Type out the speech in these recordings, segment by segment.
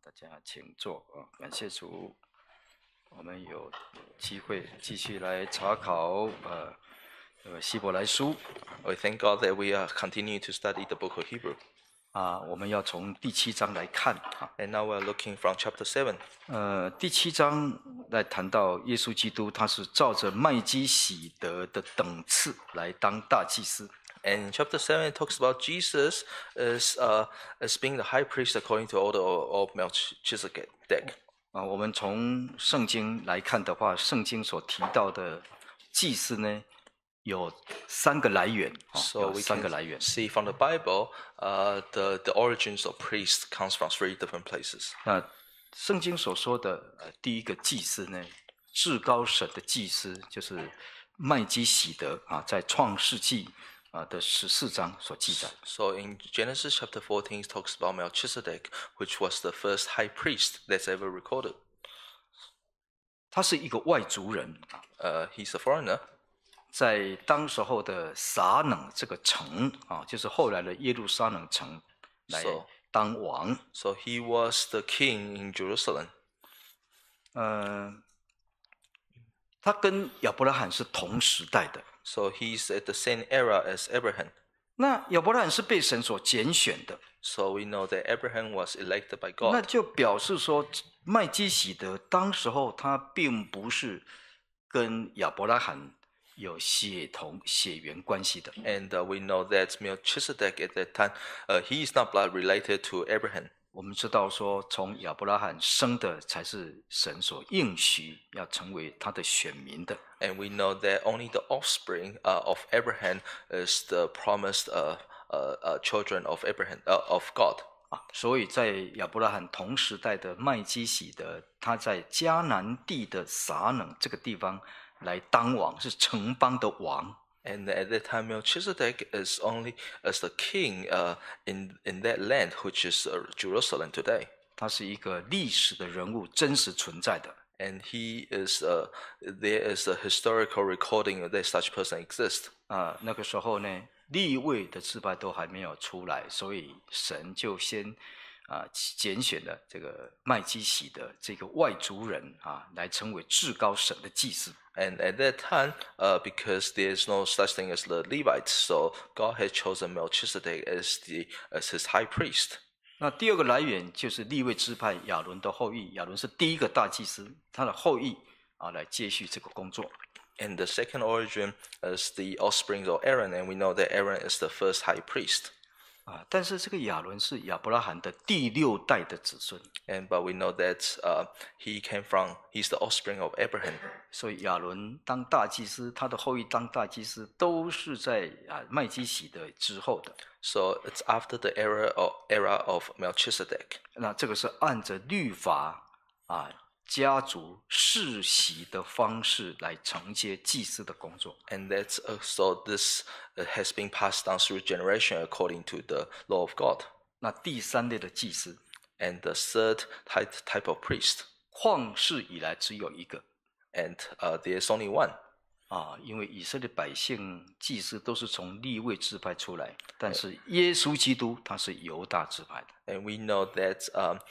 大家请坐啊！感谢主，我们有机会继续来查考希伯来书。 We thank God that we are continuing to study the book of Hebrew. 我们要从第7章来看啊。 And now we're looking from chapter 7. 第7章来谈到耶稣基督，他是照着麦基洗德的等次来当大祭司。 And in chapter 7, it talks about Jesus as being the high priest according to Order of Melchizedek. 我们从圣经来看的话，圣经所提到的祭司呢，有3个来源。 So we can see from the Bible, the origins of priests comes from 3 different places. 那圣经所说的第一个祭司呢，至高神的祭司就是麦基洗德啊，在创世纪的14章所记载。 So in Genesis chapter 14, it talks about Melchizedek, which was the first high priest that's ever recorded. 他是一个外族人。 He's a foreigner. 在当时候的撒冷这个城就是后来的耶路撒冷城来当王。 So he was the king in Jerusalem. 他跟亚伯拉罕是同时代的。 So he's at the same era as Abraham. 那亚伯拉罕是被神所拣选的。 So we know that Abraham was elected by God. 那就表示说，麦基洗德当时候他并不是跟亚伯拉罕有血缘关系的。 And we know that Melchizedek at that time, he is not blood related to Abraham. 我们知道说，从亚伯拉罕生的才是神所应许要成为他的选民的。 And we know that only the offspring of Abraham is the promised children of Abraham of God. 所以在亚伯拉罕同时代的麦基洗德，他在迦南地的撒冷这个地方来当王，是城邦的王。 And at that time, Melchizedek is only as the king in that land, which is Jerusalem today. 他是一个历史的人物，真实存在的。 And he is there is a historical recording that such person exists. 那个时候呢，利未的支派都还没有出来，所以神就先拣选了这个麦基洗德这个外族人来成为至高神的祭司。 And at that time, because there is no such thing as the Levites, so God had chosen Melchizedek as his high priest. 那第2个来源就是利未支派亚伦的后裔，亚伦是第1个大祭司，他的后裔来接续这个工作。 And the second origin is the offspring of Aaron, and we know that Aaron is the first high priest. 但是这个亚伦是亚伯拉罕的第6代的子孙。 But we know that he's the offspring of Abraham. 所以亚伦当大祭司，他的后裔当大祭司，都是在麦基洗德之后的。 So it's after the era of Melchizedek. 那这个是按着律法家族世袭的方式来承接祭司的工作。 And that's so this has been passed down through generation according to the law of God. 那第3类的祭司 And the third type of priest. 旷世以来只有1个。 And there's only one. 因为以色列百姓祭司都是从利未支派出来，但是耶稣基督他是犹大支派的。 And we know that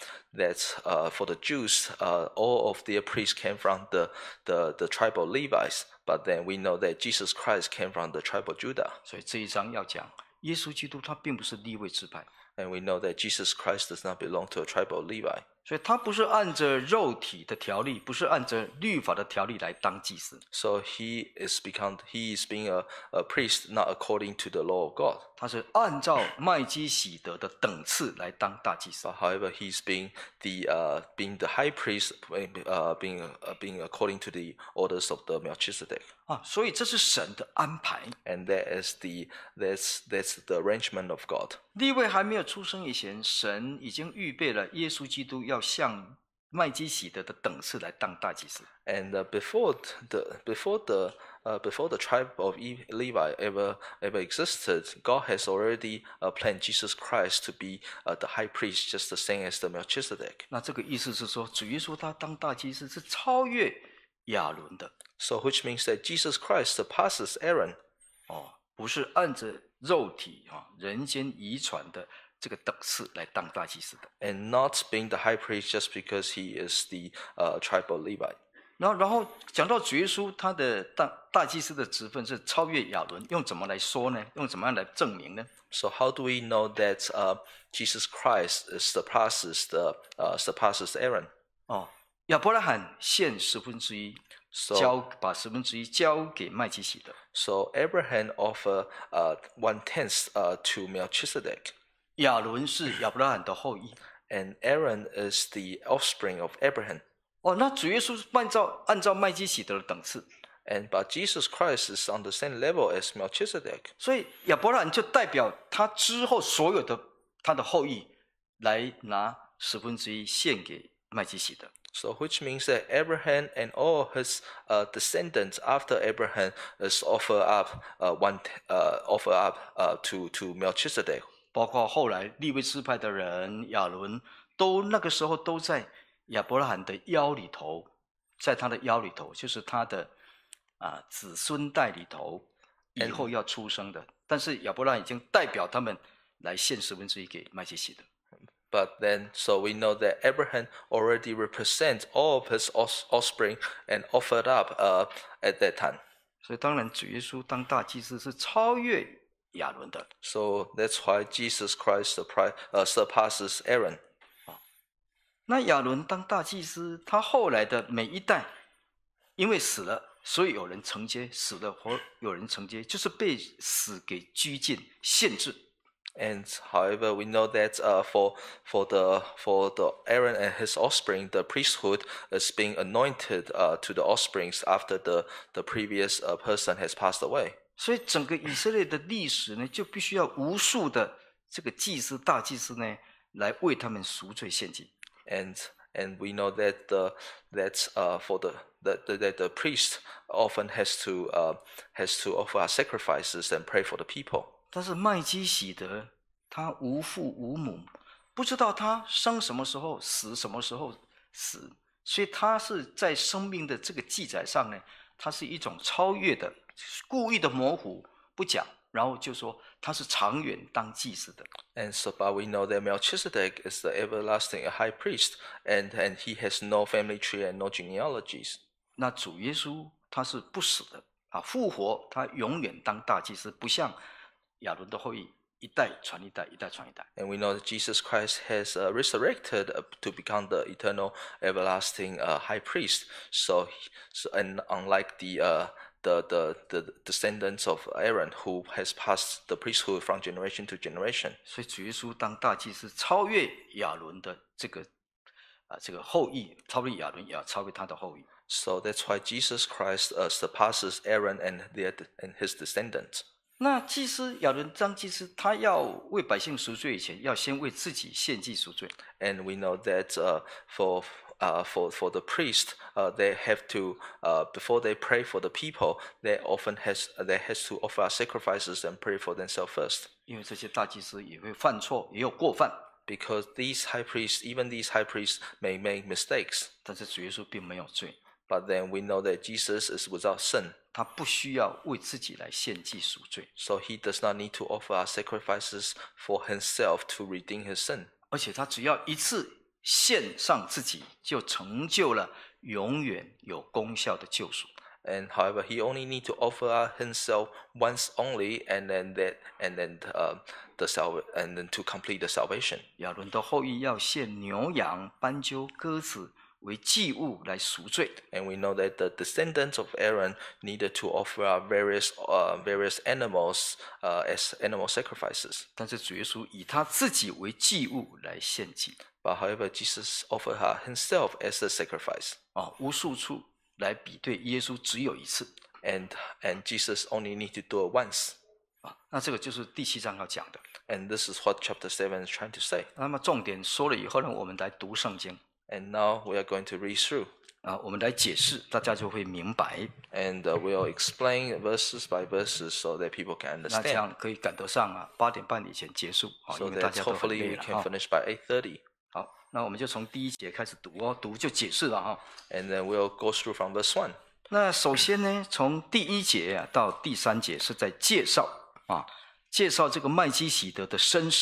for the Jews, all of their priests came from the tribe of Levites, but then we know that Jesus Christ came from the tribe of Judah. 所以这一章要讲，耶稣基督他并不是利未支派。 And we know that Jesus Christ does not belong to a tribe of Levi. 所以他不是按着肉体的条例，不是按着律法的条例来当祭司。 So he is being a priest not according to the law of God. 他是按照麦基洗德的等次来当大祭司。 However, he's being the high priest, being according to the orders of the Melchizedek. 所以这是神的安排。 And that's the arrangement of God. 利未还没有出生以前，神已经预备了耶稣基督要像麦基洗德的等次来当大祭司。 And before the tribe of Levi ever existed, God has already planned Jesus Christ to be the high priest, just the same as the Melchizedek. 那这个意思是说，主耶稣他当大祭司是超越亚伦的。 So which means that Jesus Christ surpasses Aaron. 不是按着肉体人间遗传的这个等次来当大祭司的。 and not being the high priest just because he is the tribe of Levi. 然后讲到主耶稣他的大祭司的职分是超越亚伦，用怎么来说呢？用怎么样来证明呢？ So how do we know that Jesus Christ surpasses Aaron? 亚伯拉罕献1/10，把1/10交给麦基洗德。 So Abraham offered 1/10 to Melchizedek. 亚伦是亚伯拉罕的后裔， And Aaron is the offspring of Abraham. 那主耶稣是按照麦基洗德的等次， But Jesus Christ is on the same level as Melchizedek. 所以亚伯拉罕就代表他之后所有的他的后裔来拿1/10献给麦基洗德。 So which means that Abraham and all his descendants after Abraham is offer up to Melchizedek. 包括后来利未支派的人亚伦，那个时候都在亚伯拉罕的腰里头，在他的腰里头，就是他的子孙代里头，以后要出生的。但是亚伯拉罕已经代表他们来献1/10给麦基洗德。 But then, so we know that Abraham already represents all of his offspring and offered up at that time. 所以当然主耶稣当大祭司是超越亚伦的。 So that's why Jesus Christ surpasses Aaron. 那亚伦当大祭司，他后来的每一代，因为死了，所以有人承接；死了或有人承接，就是被死给拘禁、限制。 And however, we know that for the Aaron and his offspring, the priesthood is being anointed to the offsprings after the previous person has passed away. 所以整个以色列的历史呢，就必须要无数的这个祭司、大祭司呢，来为他们赎罪献祭。 And we know that the priest often has to offer sacrifices and pray for the people. 但是麦基洗德他无父无母，不知道他生什么时候死，什么时候死，所以他是在生命的这个记载上呢，它是一种超越的，故意的模糊不讲，然后就说他是长远当祭司的。 And so, but we know that Melchizedek is the everlasting high priest, and he has no family tree and no genealogies. 那主耶稣他是不死的复活，他永远当大祭司，不像亚伦的后裔一代传一代，一代传一代。 And we know that Jesus Christ has resurrected to become the eternal, everlasting high priest. And unlike the descendants of Aaron, who has passed the priesthood from generation to generation. 所以主耶稣当大祭司，超越亚伦的这个后裔，超越亚伦，也要超越他的后裔。 So that's why Jesus Christ surpasses Aaron and his descendants. 那祭司亚伦当祭司，他要为百姓赎罪以前，要先为自己献祭赎罪。 And we know that for the priest, they have to before they pray for the people, they has to offer sacrifices and pray for themselves first. 因为这些大祭司也会犯错，也有过犯。 Because even these high priests may make mistakes. 但是主耶稣并没有罪， But then we know that Jesus is without sin. 他不需要为自己来献祭赎罪， So he does not need to offer sacrifices for himself to redeem his sin. 而且他只要一次献上自己，就成就了永远有功效的救赎。 And however, he only need to offer himself once only, and then to complete the salvation. 亚伦的后裔要献牛羊、斑鸠、鸽子为祭物来赎罪。 And we know that the descendants of Aaron needed to offer up various animals as animal sacrifices. 但是主耶稣以他自己为祭物来献祭。 But however, Jesus offered himself as a sacrifice. 无数处来比对，耶稣只有一次。 And Jesus only need to do it once. 那这个就是第7章要讲的。 And this is what chapter 7 is trying to say. 那么重点说了以后呢，我们来读圣经。 And now we are going to read through. 我们来解释，大家就会明白。 And we'll explain verses by verses so that people can 那这 understand. 样可以赶得上8点半以前结束， So 因为大 that 家都很 hopefully 累 we 了 can finish by 8:30. 好，那我们就从第1节开始读读就解释了 And then we'll go through from verse 1. 那首先呢，从第1节到第3节是在介绍这个麦基洗德的身世，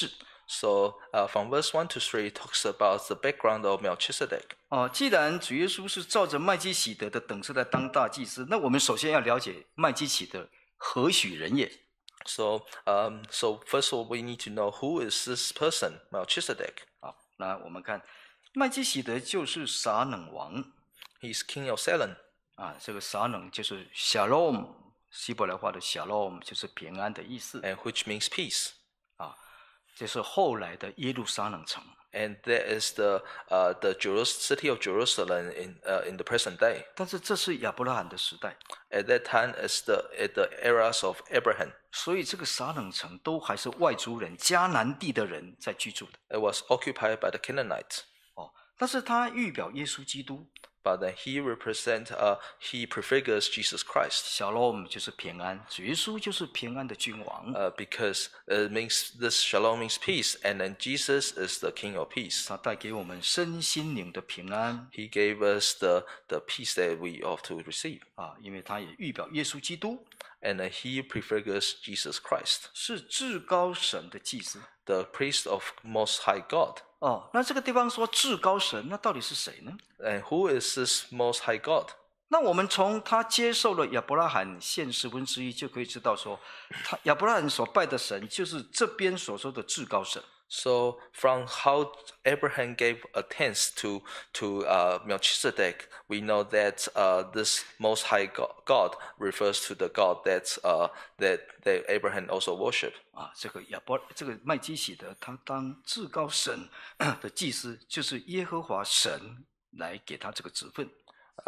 So from verse 1 to 3, it talks about the background of Melchizedek. 既然主耶稣是照着麦基洗德的等次来当大祭司，那我们首先要了解麦基洗德何许人也。 So first of all, we need to know who is this person, Melchizedek. 好，那我们看麦基洗德就是撒冷王。 He's king of Salem. 这个撒冷就是 Shalom， 希伯来话的 Shalom 就是平安的意思。 And which means peace. 这是后来的耶路撒冷城。 And that is the city of Jerusalem in the present day. 但是这是亚伯拉罕的时代。 At that time, it's the eras of Abraham. 所以这个撒冷城都还是外族人、迦南地的人在居住的。 It was occupied by the Canaanites. 但是它预表耶稣基督。 But then he prefigures Jesus Christ. Shalom 就是平安，主耶稣就是平安的君王。 Because it means this Shalom means peace, and then Jesus is the King of peace. 他带给我们身心灵的平安。 He gave us the peace that we ought to receive. 因为他也预表耶稣基督。 And then he prefigures Jesus Christ. 是至高神的祭司。 The priest of Most High God. 那这个地方说至高神，那到底是谁呢？ And who is this Most High God? 那我们从他接受了亚伯拉罕献十分之一，就可以知道说，亚伯拉罕所拜的神就是这边所说的至高神。 So from how Abraham gave a tenth to Melchizedek, we know that this Most High God refers to the God that Abraham also worshipped. 这个麦基洗德他当至高神的祭司，就是耶和华神来给他这个职分。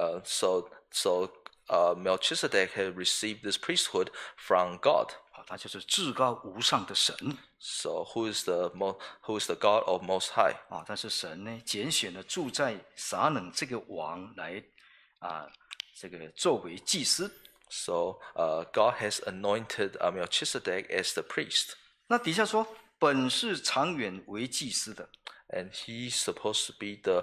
Melchizedek had received this priesthood from God. 他就是至高无上的神。 So who is the God of Most High? 但是神呢，拣选了住在撒冷这个王来这个作为祭司。 So God has anointed Melchizedek as the priest. 那底下说，本是长远为祭司的。 And he's supposed to be the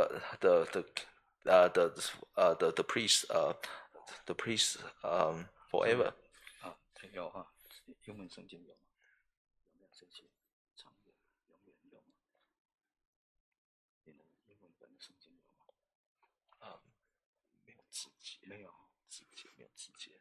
priest, the priest forever. 有英文圣经有吗？有没有这些长远永远有吗？你的英文本的圣经有吗？没有字节，没有字节。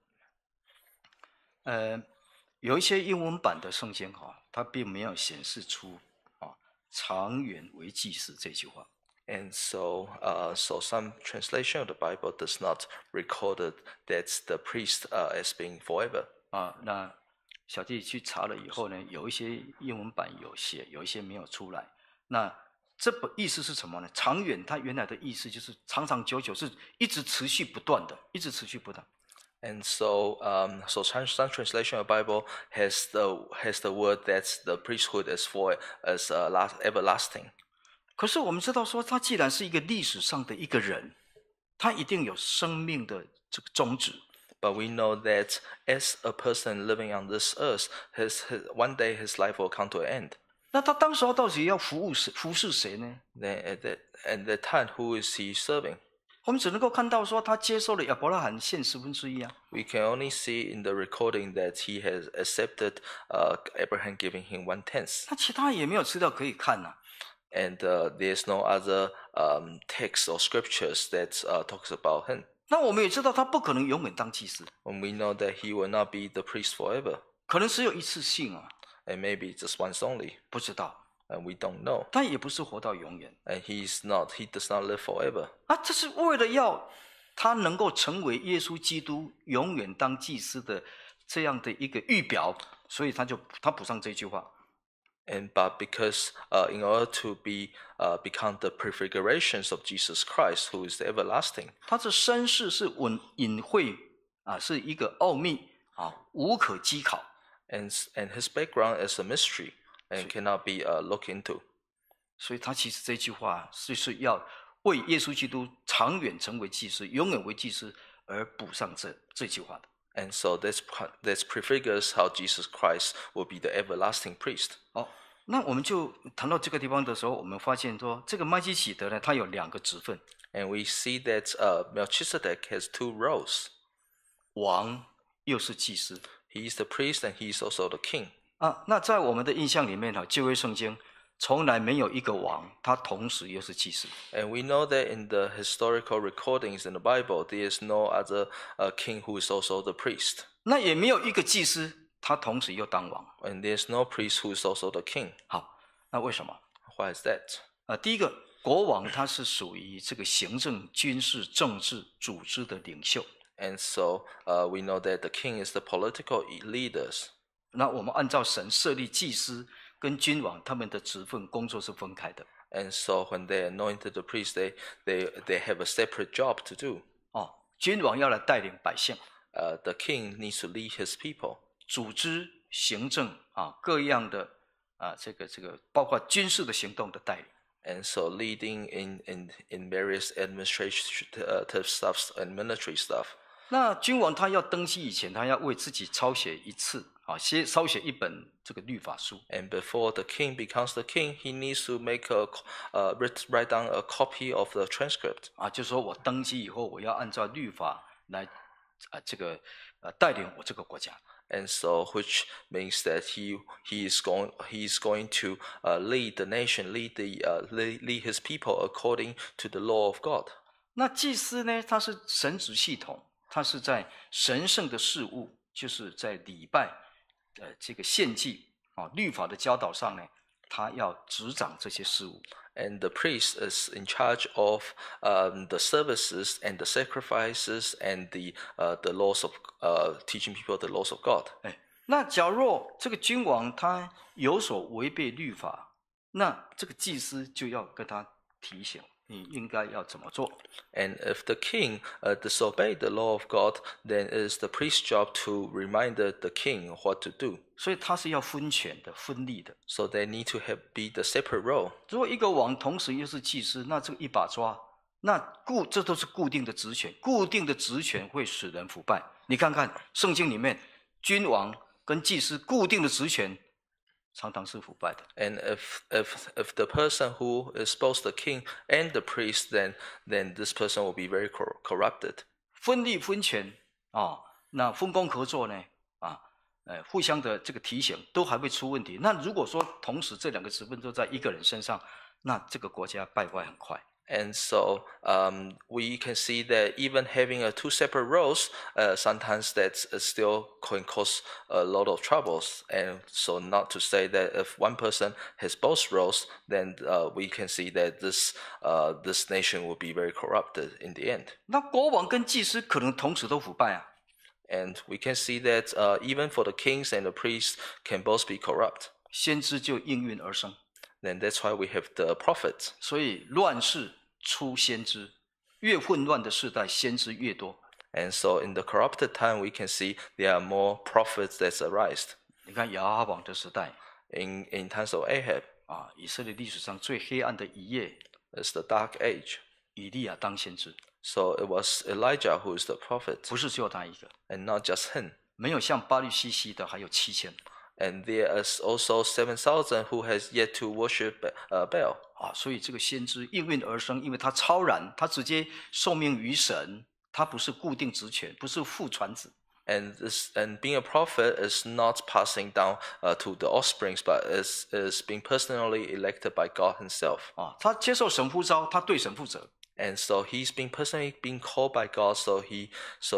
有一些英文版的圣经它并没有显示出长远为祭司这句话。 And so some translation of the Bible does not record that the priest as being forever. 那小弟去查了以后呢，有一些英文版有写，有一些没有出来。那这意思是什么呢？长远，它原来的意思就是长长久久，是一直持续不断的，一直持续不断。 And so some translation of the Bible has the word that the priesthood is everlasting. 可是我们知道说，他既然是一个历史上的一个人，他一定有生命的这个终止。 But we know that as a person living on this earth, one day his life will come to an end. 那他当时候到底要服侍谁呢？ Then at that time, who is he serving? 我们只能够看到说，他接受了亚伯拉罕献十分之一。 We can only see in the recording that he has accepted Abraham giving him 1/10. 那其他也没有资料可以看 And there's no other text or scriptures that talks about him. 那我们也知道他不可能永远当祭司。 And we know that he will not be the priest forever. 可能只有一次性 And maybe just once only. 不知道。 And we don't know. 他也不是活到永远。 And he does not live forever. 这是为了要他能够成为耶稣基督永远当祭司的这样的一个预表，所以他补上这句话。 But because in order to become the prefigurations of Jesus Christ, who is the everlasting. 他的身世是隐晦是一个奥秘无可稽考。 And his background is a mystery and cannot be looked into. 所以他其实这句话是要为耶稣基督长远成为祭司、永远为祭司而补上这句话的。 And so this prefigures how Jesus Christ will be the everlasting priest. 那我们就谈到这个地方的时候，我们发现说，这个麦基洗德呢，他有2个职分。 And we see that Melchizedek has 2 roles. 王又是祭司。 He is the priest and he is also the king. 啊，那在我们的印象里面旧约圣经从来没有一个王，他同时又是祭司。 And we know that in the historical recordings in the Bible, there is no other king who is also the priest. 那也没有一个祭司，他同时又当王。 And there is no priest who is also the king. 好，那为什么？ Why is that? 第一个，国王他是属于这个行政、军事、政治组织的领袖。 And so we know that the king is the political leaders. 那我们按照神设立祭司跟君王他们的职分工作是分开的。 And so when they anointed the priest, they have a separate job to do. 君王要来带领百姓， The king needs to lead his people. 组织行政各样的这个包括军事的行动的带领。 And so leading in various administrative stuffs and military stuff. 那君王他要登基以前，他要为自己抄写一次先抄写一本这个律法书。 And before the king becomes the king, he needs to make write down a copy of the transcript. 就是说我登基以后，我要按照律法来这个带领我这个国家。 And so, which means that he is going to lead the nation, lead his people according to the law of God. 那祭司呢，他是神职系统，他是在神圣的事物，就是在礼拜这个献祭律法的教导上呢，他要执掌这些事物。 And the priest is in charge of the services and the sacrifices and the laws of teaching people the laws of God. 那假若这个君王他有所违背律法，那这个祭司就要跟他提醒，你应该要怎么做。 And if the king disobeyed the law of God, then it is the priest's job to remind the king what to do. 所以他是要分权的、分立的。 So they need to be the separate role. 如果一个王同时又是祭司，那这个一把抓，那这都是固定的职权，固定的职权会使人腐败。你看看圣经里面，君王跟祭司固定的职权，常常是腐败的。 And if the person who is both the king and the priest, then this person will be very corrupted. 分立分权那分工合作呢互相的这个提醒都还会出问题。那如果说同时这两个职分都在一个人身上，那这个国家败坏很快。 And so we can see that even having two separate roles, sometimes that still can cause a lot of troubles. And so not to say that if one person has both roles, then we can see that this nation will be very corrupted in the end. 那国王跟祭司可能同时都腐败 And we can see that even for the kings and the priests can both be corrupt. 先知就应运而生。 Then that's why we have the prophets. 所以乱世出先知，越混乱的时代，先知越多。 And so in the corrupted time, we can see there are more prophets that arise. 你看亚哈王的时代 In times of Ahab, 以色列历史上最黑暗的一页， it's the dark age. 以利亚当先知， So it was Elijah who is the prophet, 不是只有他一个， and not just him. 没有像巴律西西的还有7000。 And there is also 7,000 who has yet to worship Baal. 所以这个先知应运而生，因为他超然，他直接受命于神，他不是固定职权，不是父传子。 And being a prophet is not passing down to the offsprings, but is being personally elected by God Himself. 他接受神呼召，他对神负责。 And so he's being personally being called by God. So he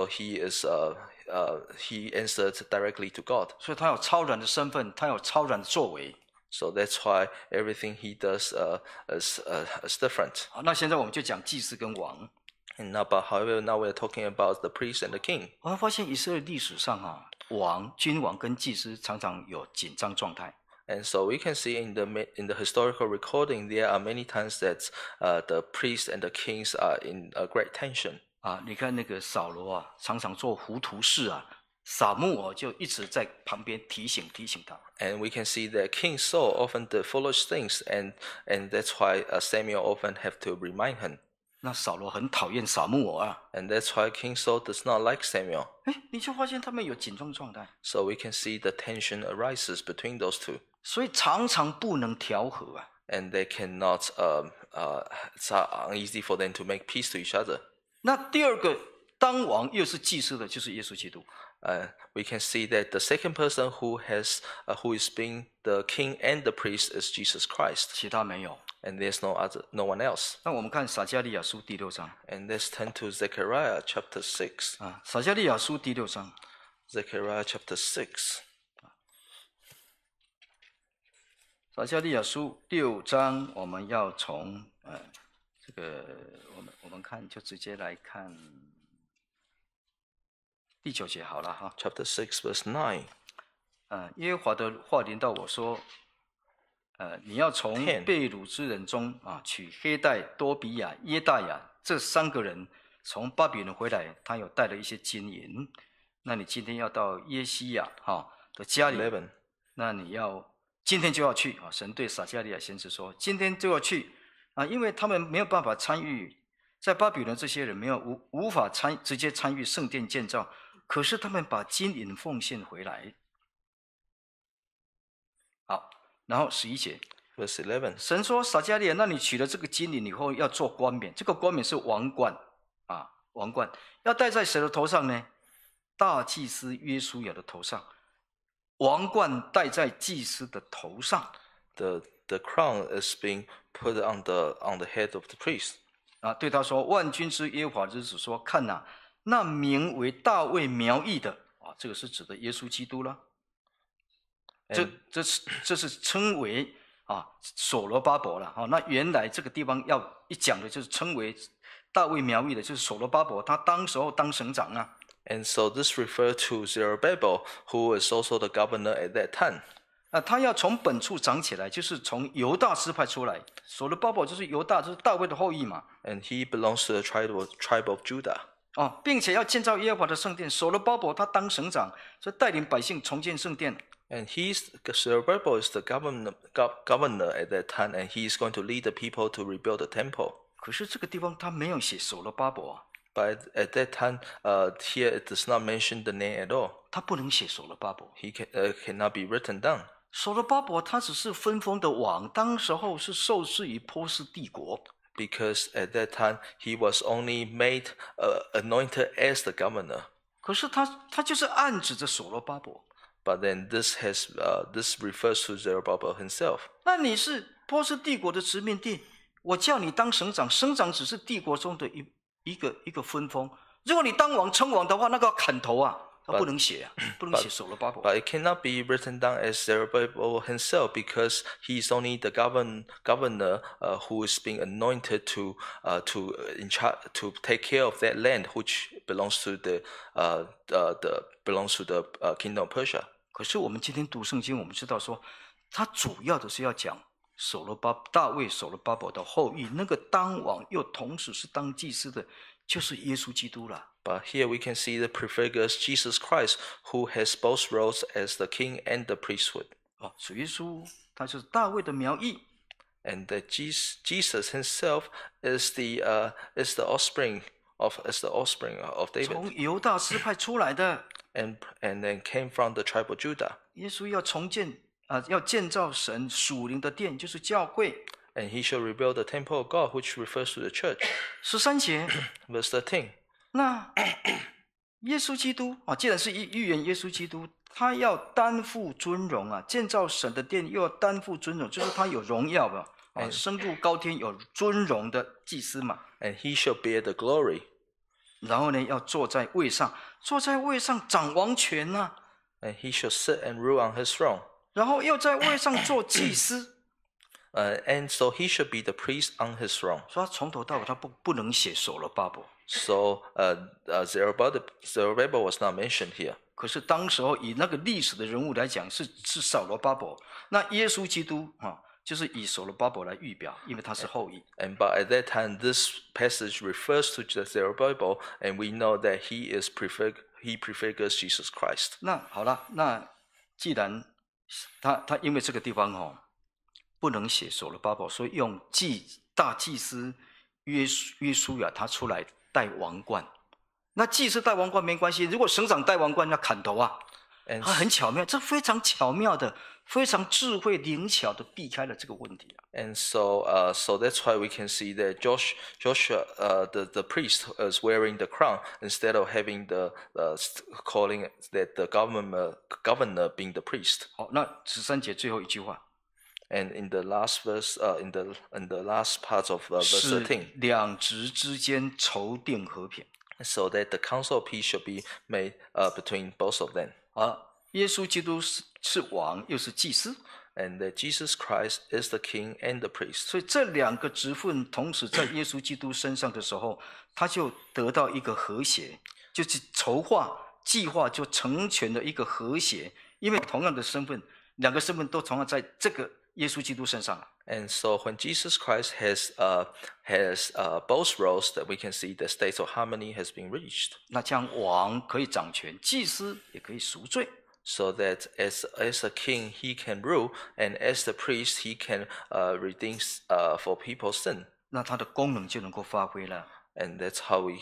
answered directly to God. 所以他有超然的身份，他有超然的作为。 So that's why everything he does is different. 那现在我们就讲祭司跟王。 And however, now we're talking about the priest and the king. 我会发现以色列历史上君王跟祭司常常有紧张状态。 And so we can see in the historical recording, there are many times that the priests and the kings are in a great tension. 你看那个扫罗常常做糊涂事撒母耳就一直在旁边提醒他。 And we can see that King Saul often did foolish things, and that's why Samuel often have to remind him. 那扫罗很讨厌撒母耳 And that's why King Saul does not like Samuel. 你就发现他们有紧张状态。 So we can see the tension arises between those two. 所以常常不能调和 And they cannot, it's uneasy for them to make peace to each other. 那第二个当王又是祭司的，就是耶稣基督。 we can see that the second person who is being the king and the priest is Jesus Christ. 其他没有。 And there's no one else. 那我们看撒迦利亚书第6章。 And let's turn to Zechariah chapter 6. 啊，撒迦利亚书第6章。 Zechariah chapter 6. 撒迦利亚书6章，我们要从这个我们看就直接来看第9节好了哈。 Chapter 6 verse 9. 耶和华的话临到我说，你要从被掳之人中取黑带、多比亚、耶大雅这3个人从巴比伦回来，他有带了一些金银。那你今天要到耶西亚的家里， 11. 那你要今天就要去啊！神对撒迦利亚先知说，今天就要去啊，因为他们没有办法参与，在巴比伦这些人无法直接参与圣殿建造，可是他们把金银奉献回来。好，然后11节 Verse 11. 神说：“撒迦利亚，那你取了这个金银以后，要做冠冕，这个冠冕是王冠啊，王冠要戴在谁的头上呢？大祭司约书亚的头上。王冠戴在祭司的头上。 The crown is being put on the head of the priest. 啊，对他说：万军之耶和华之主说，看哪，那名为大卫苗裔的啊，这个是指的耶稣基督了。这是称为所罗巴伯了啊。那原来这个地方要一讲的就是称为大卫苗裔的，就是所罗巴伯，他当时候当省长啊。 And so this refers to Zerubbabel, who is also the governor at that time. 他要从本处长起来，就是从犹大支派出来。所罗巴伯就是犹大，就是大卫的后裔嘛。 And he belongs to the tribe of Judah. 并且要建造耶和华的圣殿。所罗巴伯他当省长，所以带领百姓重建圣殿。 And Zerubbabel is the governor at that time, and he is going to lead the people to rebuild the temple. 可是这个地方他没有写所罗巴伯啊。 But at that time, here it does not mention the name at all. 他不能写所罗巴伯。 He cannot be written down. 所罗巴伯他只是分封的王，当时候是受制于波斯帝国。 Because at that time he was only made anointed as the governor. 可是他就是暗指着所罗巴伯。 But then this refers to Zerubbabel himself. 那你是波斯帝国的殖民地，我叫你当省长，省长只是帝国中的一个分封。如果你当王称王的话，那个要砍头啊，他不能写啊，不能写所罗巴伯。 But it cannot be written down as Zerubbabel himself because he is only the governor who is being anointed to take care of that land which belongs to the kingdom of Persia. 可是我们今天读圣经，我们知道说，他主要的是要讲大卫所罗巴伯的后裔，那个当王又同时是当祭司的，就是耶稣基督了。 But here we can see the prefigures Jesus Christ, who has both roles as the king and the priesthood. 主耶稣他就是大卫的苗裔。 And that Jesus himself is the offspring of David. 从犹大支派出来的。 And then came from the tribe of Judah. 耶稣要要建造神属灵的殿，就是教会。 And he shall rebuild the temple of God, which refers to the church. 13节 Verse 13. 那耶稣基督既然是预言耶稣基督，他要担负尊荣啊，建造神的殿又要担负尊荣，就是他有荣耀嘛，升入高天有尊荣的祭司嘛。 And he shall bear the glory. 然后呢，要坐在位上掌王权啊。 And he shall sit and rule on his throne. 然后又在位上做祭司。 And so he shall be the priest on his throne. 所以他从头到尾他不能写所罗巴伯。 So Zerubbabel was not mentioned here. 可是当时候以那个历史的人物来讲，是所罗巴伯。那耶稣基督就是以所罗巴伯来预表，因为他是后裔。 But at that time, this passage refers to Zerubbabel, and we know that he prefigures Jesus Christ. 那好了，那既然他因为这个地方不能写所罗巴伯，所以用大祭司约书亚他出来戴王冠。那祭司戴王冠没关系，如果省长戴王冠要砍头啊。他很巧妙，这非常巧妙的非常智慧灵巧的避开了这个问题。 And so that's why we can see that Joshua, the priest, is wearing the crown instead of having the calling that the governor being the priest. 好，那13节最后一句话。 And in the last verse, in the last part of verse 使 13, 两职之間籌定和平。 so that the council of peace should be made between both of them. 耶稣基督是王，又是祭司。 And that Jesus Christ is the king and the priest. 所以这两个职分同时在耶稣基督身上的时候，他就得到一个和谐，就是筹划计划就成全了一个和谐，因为同样的身份，两个身份都同样在这个耶稣基督身上。 And so when Jesus Christ has both roles, that we can see the state of harmony has been reached. 那这样王可以掌权，祭司也可以赎罪。 So that as a king he can rule, and as the priest he can redeem for people's sin. 那他的功能就能够发挥了。 And that's how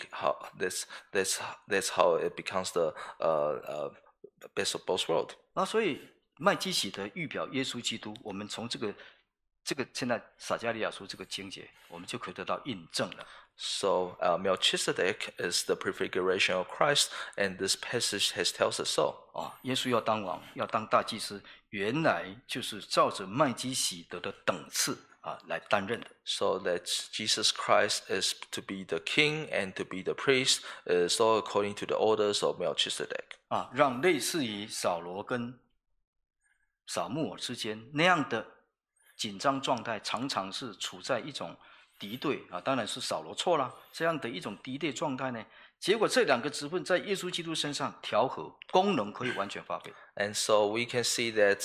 it becomes the best of both worlds. 那所以麦基洗德预表耶稣基督，我们从这个现在撒迦利亚书这个经节，我们就可以得到印证了。 So Melchizedek is the prefiguration of Christ, and this passage tells us so. 耶稣要当王，要当大祭司，原来就是照着麦基洗德的等次来担任的。 So that Jesus Christ is to be the king and to be the priest is all according to the orders of Melchizedek. 让类似于扫罗跟撒母耳之间那样的紧张状态，常常是处在一种敌对当然是扫罗错了，这样的一种敌对状态呢，结果这两个职分在耶稣基督身上调和，功能可以完全发挥。 And so we can see that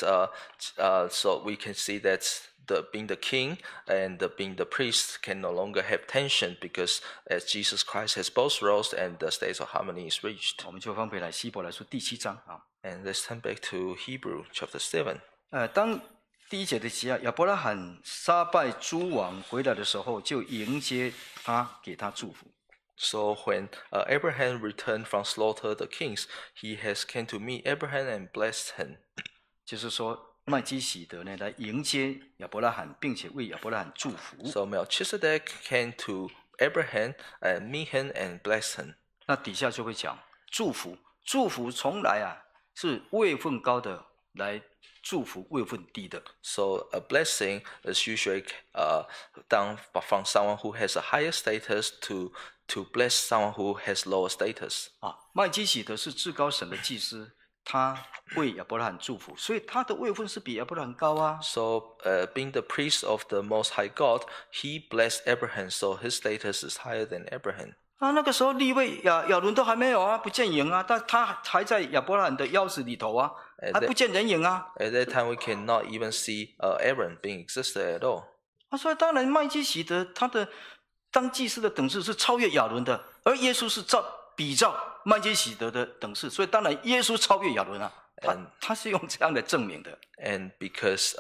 being the king and being the priest can no longer have tension, because as Jesus Christ has both roles and the state of harmony is reached. 我们就翻回来希伯来书第7章 And let's turn back to Hebrew chapter 7. 当第1节的亚伯拉罕杀败诸王回来的时候，就迎接他，给他祝福。 So when Abraham returned from slaughter the kings, he has came to meet Abraham and blessed him. 就是说麦基洗德呢来迎接亚伯拉罕，并且为亚伯拉罕祝福。 So Melchizedek came to Abraham and meet him and bless him. 那底下就会讲祝福，祝福从来是位分高的来祝福位分低的。 So a blessing is usually done from someone who has a higher status to bless someone who has lower status. 麦基洗德是至高神的祭司，他为亚伯拉罕祝福，所以他的位分是比亚伯拉罕高啊。 So being the priest of the Most High God, he blessed Abraham, so his status is higher than Abraham. 那个时候利未亚伦都还没有不见影但他还在亚伯拉罕的腰子里头还不见人影 At that time, we cannot even see Aaron being existed at all. 所以当然麦基洗德他的当祭司的等次是超越亚伦的，而耶稣是比照麦基洗德的等次，所以当然耶稣超越亚伦他是用这样的证明的。 And because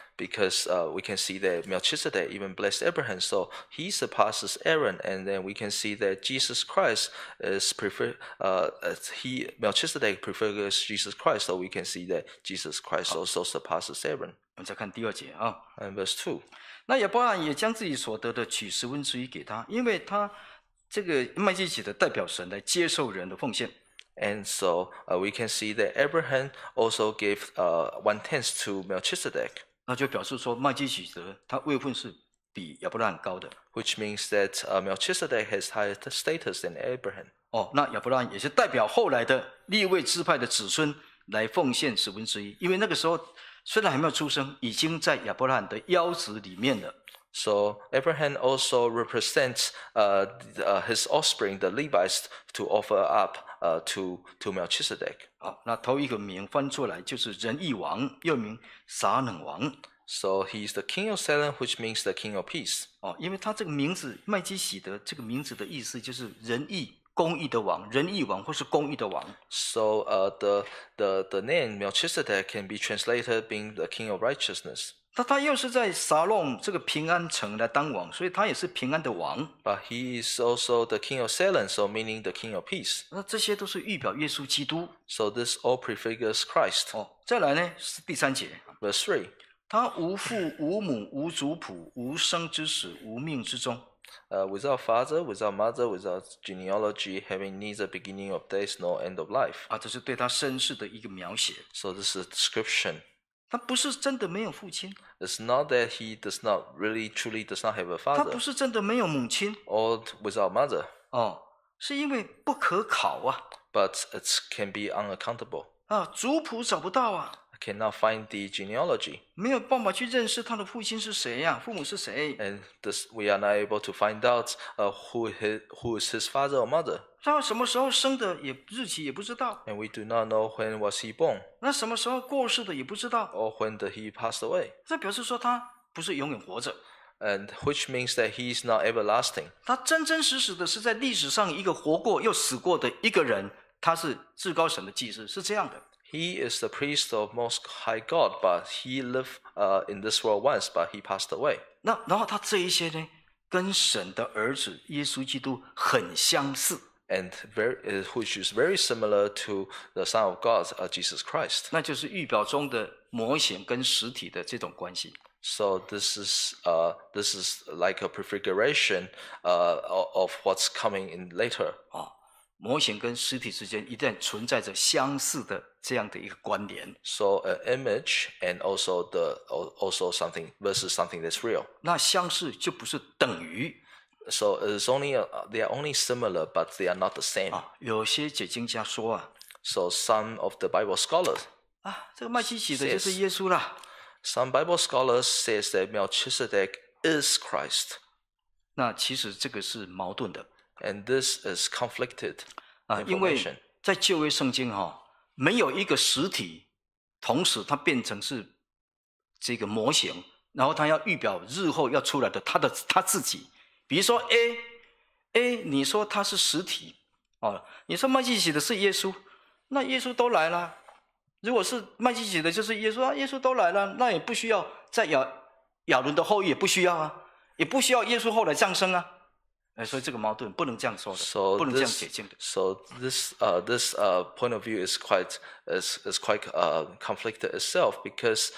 we can see that Melchizedek even blessed Abraham, so he surpasses Aaron, and then we can see that Jesus Christ is Melchizedek prefers Jesus Christ, so we can see that Jesus Christ also surpasses Aaron. 我们再看第2节 And verse 2. 那亚伯拉罕也将自己所得的取1/10给他，因为他这个麦基洗德代表神来接受人的奉献。 And so we can see that Abraham also gave 1/10 to Melchizedek. 那就表示说麦基洗德他位分是比亚伯拉罕高的。 Which means that Melchizedek has higher status than Abraham. 那亚伯拉罕也是代表后来的利未支派的子孙来奉献1/10，因为那个时候虽然还没有出生，已经在亚伯拉罕的腰子里面了。 So Abraham also represents his offspring, the Levites, to offer up to Melchizedek. 那头一个名翻出来就是仁义王，又名撒冷王。 So he is the king of Salem, which means the king of peace. 因为他这个名字麦基洗德这个名字的意思就是仁义、公义的王，仁义王或是公义的王。 So the name Melchizedek can be translated being the king of righteousness. 他又是在撒弄这个平安城来当王，所以他也是平安的王。 But he is also the king of Salem, so meaning the king of peace. 那这些都是预表耶稣基督。 So this all prefigures Christ. 再来呢是第3节， Verse 3. 他无父无母无族谱无生之始无命之终。 Without father, without mother, without genealogy, having neither beginning of days nor end of life. 这是对他身世的一个描写。 So this is a description. 他不是真的没有父亲， It's not that he does not really, truly does not have a 他 father, 不是真的没有母亲， or without mother, 是因为不可考啊， but it can be unaccountable. 族谱找不到啊， Cannot find the genealogy, 没有办法去认识他的父亲是谁呀，父母是谁。 and we are not able to find out who is his father or mother, 他什么时候生的日期也不知道， and we do not know when was he born, 那什么时候过世的也不知道， or when did he pass away, 这表示说他不是永远活着， and which means that he is not everlasting. 他真真实实的是在历史上一个活过又死过的一个人，他是至高神的祭司，是这样的。 He is the priest of Most High God, but he lived in this world once, but he passed away. 然后他这一些呢，跟神的儿子耶稣基督很相似， And which is very similar to the Son of God, Jesus Christ. 那就是预表中的模型跟实体的这种关系。 So this is like a prefiguration of what's coming in later. 模型跟实体之间一旦存在着相似的这样的一个关联， So an image and also something versus something that's real. 那相似就不是等于。 So it's only they are only similar, but they are not the same. 有些解经家说 So some of the Bible scholars, 这个麦基洗德就是耶稣啦。 some Bible scholars says that Melchizedek is Christ. 那其实这个是矛盾的 And this is conflicted 因为 information. 在旧约圣经没有一个实体，同时它变成是这个模型，然后它要预表日后要出来的他自己。比如说 A， 你说他是实体你说麦基洗德是耶稣，那耶稣都来了。如果是麦基洗德就是耶稣耶稣都来了，那也不需要在亚伦的后裔，也不需要啊，也不需要耶稣后来降生啊。所以这个矛盾不能这样说的，不能这样解经的。 So this point of view is quite conflicted itself, because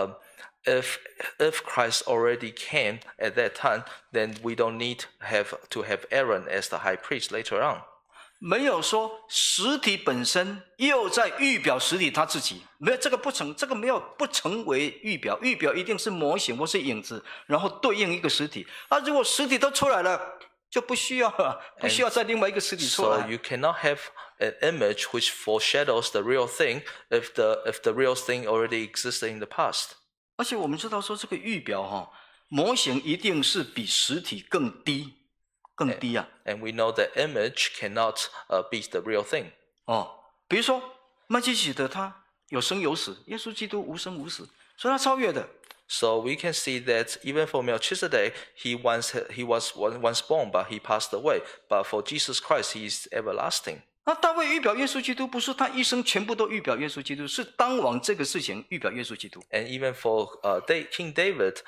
if Christ already came at that time, then we don't need to have Aaron as the high priest later on. 没有说实体本身又在预表实体他自己，没有这个没有不成为预表，预表一定是模型或是影子，然后对应一个实体。如果实体都出来了，就不需要了，不需要再另外一个实体出来。 So you cannot have an image which foreshadows the real thing if the real thing already existed in the past. 而且我们知道说这个预表模型一定是比实体更低啊。 And we know that image cannot beat the real thing. 比如说麦基洗德他有生有死，耶稣基督无生无死，所以他超越的。 So we can see that even for Melchizedek, he was once born, but he passed away. But for Jesus Christ, he is everlasting. 那大卫预表耶稣基督，不是他一生全部都预表耶稣基督，是当王这个事情预表耶稣基督。 And even for King David,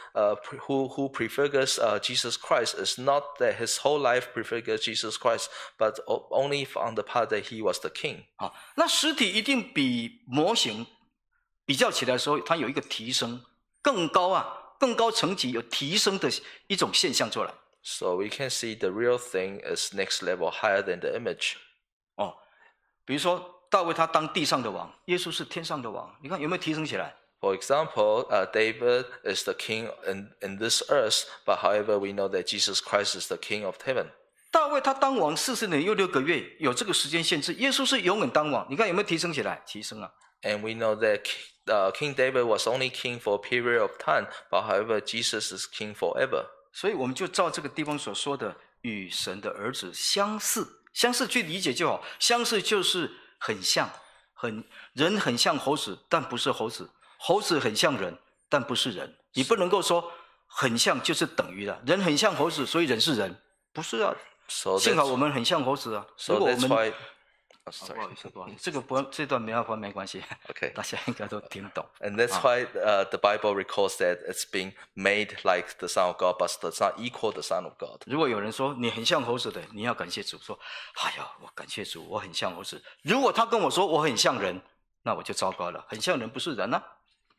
who prefigures Jesus Christ, is not that his whole life prefigures Jesus Christ, but only on the part that he was the king. 那实体一定比模型比较起来的时候，它有一个提升，更高层级有提升的一种现象出来。 So we can see the real thing is next level higher than the image. 比如说大卫他当地上的王，耶稣是天上的王，你看有没有提升起来？ For example, David is the king in this earth, but however we know that Jesus Christ is the king of heaven. 大卫他当王40年又6个月，有这个时间限制。耶稣是永远当王，你看有没有提升起来？提升啊！ And we know that King David was only king for a period of time, but however Jesus is king forever. 所以我们就照这个地方所说的，与神的儿子相似去理解就好。相似就是很像，人很像猴子，但不是猴子；猴子很像人，但不是人。你不能够说很像就是等于了，人很像猴子，所以人是人，不是啊。 So 幸好我们很像猴子啊。 So 如果我 that's 们 why Oh, 不 sorry. 好意思，不好意思，这段没关系 Okay. 大家应该都听懂。 And that's why the Bible records that it's being made like the Son of God, but does not equal the Son of God. 如果有人说你很像猴子的，你要感谢主，说哎呀，我感谢主，我很像猴子。如果他跟我说我很像人，那我就糟糕了，很像人不是人啊。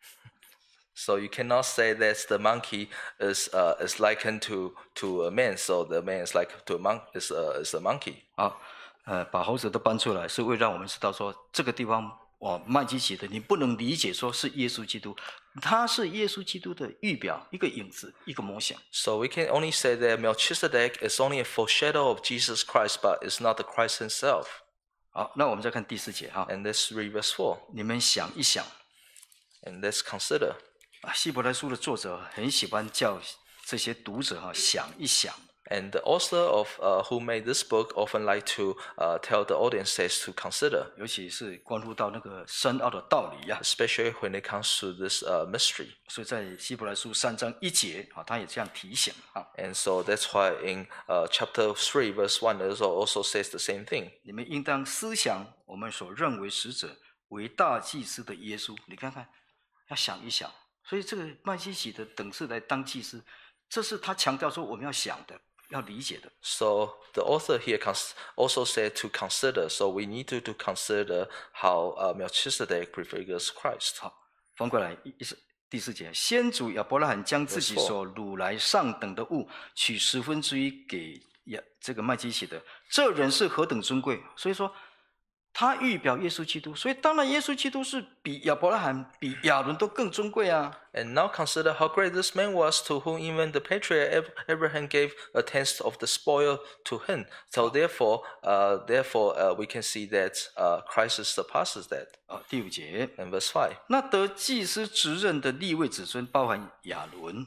So you cannot say that the monkey is likened to a man, so the man is like to is a monkey. 好，把猴子都搬出来，是为让我们知道说这个地方麦基洗德，你不能理解说是耶稣基督，他是耶稣基督的预表，一个影子，一个模像。 So we can only say that Melchizedek is only a foreshadow of Jesus Christ, but is not the Christ himself. 好，那我们再看第4节哈。 And let's read verse 4. 你们想一想 And let's consider. 希伯来书的作者很喜欢叫这些读者想一想。 And the author of who made this book often like to tell the audiences to consider, 尤其是关乎到那个深奥的道理呀、 especially when it comes to this mystery. 所以在希伯来书3章1节他也这样提醒啊。 And so that's why in chapter 3, verse 1, it also says the same thing. 你们应当思想我们所认为使者为大祭司的耶稣。你看看，要想一想。所以这个麦基洗德等次来当祭司，这是他强调说我们要想的，要理解的。 So the author here also said to consider. So we need to consider how Melchizedek prefigures Christ. 好，翻过来第4节，先祖亚伯拉罕将自己所掳来上等的物取1/10给这个麦基洗德，这人是何等尊贵。所以说他预表耶稣基督，所以当然耶稣基督是比亚伯拉罕、比亚伦都更尊贵啊。 And now consider how great this man was, to whom even the patriarch Abraham gave a tenth of the spoil to him. So therefore, we can see that Christ surpasses that. 第5节， And verse 5. 那得祭司职任的利未子孙包含亚伦。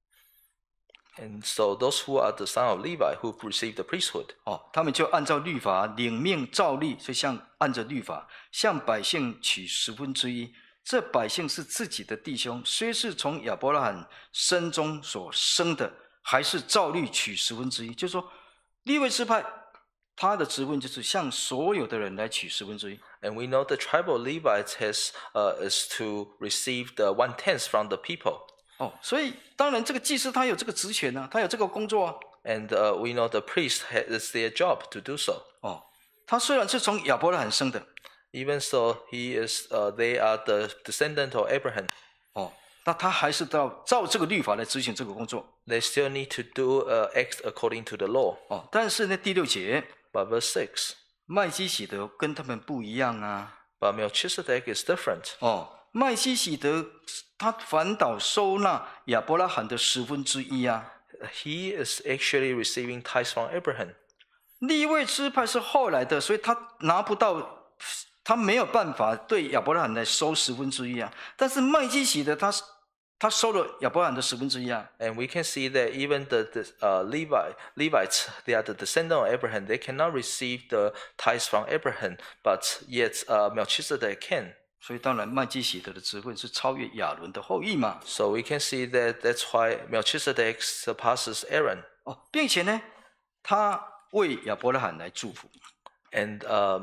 And so those who are the son of Levi who receive the priesthood. 他们就按照律法领命照例，所以按着律法向百姓取1/10。这百姓是自己的弟兄，虽是从亚伯拉罕身中所生的，还是照律取1/10。就是说，利未支派他的职分就是向所有的人来取1/10。 And we know the tribe of Levites is to receive the 1/10 from the people. 所以当然这个祭司他有这个职权啊，他有这个工作啊。 And we know the priest is their job to do so. 他虽然是从亚伯拉罕生的， Even so, they are the descendant of Abraham. 那他还是照这个律法来执行这个工作。 They still need to act according to the law. 但是呢，第6节， But verse 6. 麦基洗德跟他们不一样啊。 But Melchizedek is different. 麦基洗德他反倒收纳亚伯拉罕的1/10啊。 He is actually receiving tithes from Abraham. 利未支派是后来的，所以他拿不到，他没有办法对亚伯拉罕来收1/10啊。但是麦基洗德他收了亚伯拉罕的1/10啊。 And we can see that even the Levites, they are the descendant of Abraham. They cannot receive the tithes from Abraham, but yet Melchizedek can. 所以当然麦基洗德的职分是超越亚伦的后裔嘛。 So we can see that that's why Melchizedek surpasses Aaron. 并且呢，他为亚伯拉罕来祝福。 And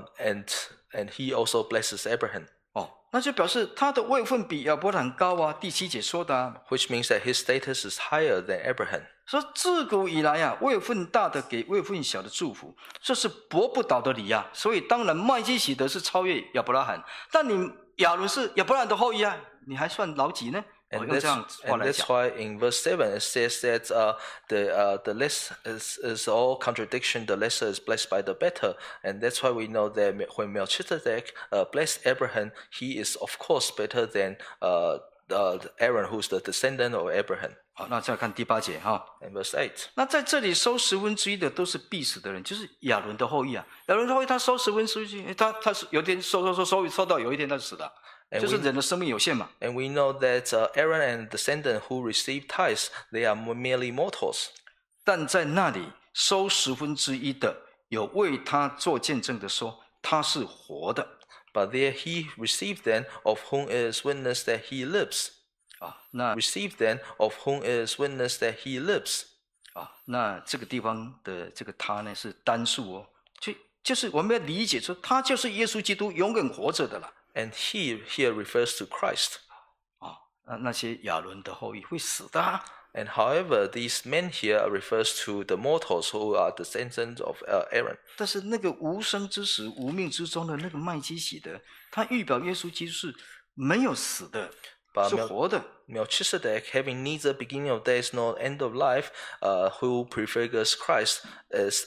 he also blesses Abraham. 那就表示他的位分比亚伯拉罕高啊。第7节说的啊， Which means that his status is higher than Abraham. 说自古以来啊，位分大的给位分小的祝福，这是驳不倒的理啊。所以当然麦基洗德是超越亚伯拉罕，但你亚伦是亚伯拉罕的后裔啊，你还算老几呢？ And 用这样话来 that's 讲。 why in verse 7 it says that the less is all contradiction, the lesser is blessed by the better. And that's why we know that when Melchizedek blessed Abraham, he is of course better than Aaron, who's the descendant of Abraham. 好，那再看第8节哈。 And verse 8. 那在这里收1/10的都是必死的人，就是亚伦的后裔啊。亚伦的后裔他收1/10，他是有一天收到有一天他死的，就是人的生命有限嘛。 And we know that Aaron and descendant who receive tithes, they are merely mortals. 但在那里收1/10的，有为他做见证的说他是活的。 But there he received then, of whom is witness that he lives. 那 Received then, of whom is witness that he lives. 那这个地方的这个他呢是单数哦，就就是我们要理解说，他就是耶稣基督永远活着的了。 And he here refers to Christ. 那些亚伦的后裔会死的啊。 And however, these men here refers to the mortals who are descendants of Aaron. 但是那个无生之时、无命之中的那个麦基洗德，他预表耶稣基督是没有死的，是活的。 Melchizedek, having neither beginning of days nor end of life, who prefigures Christ as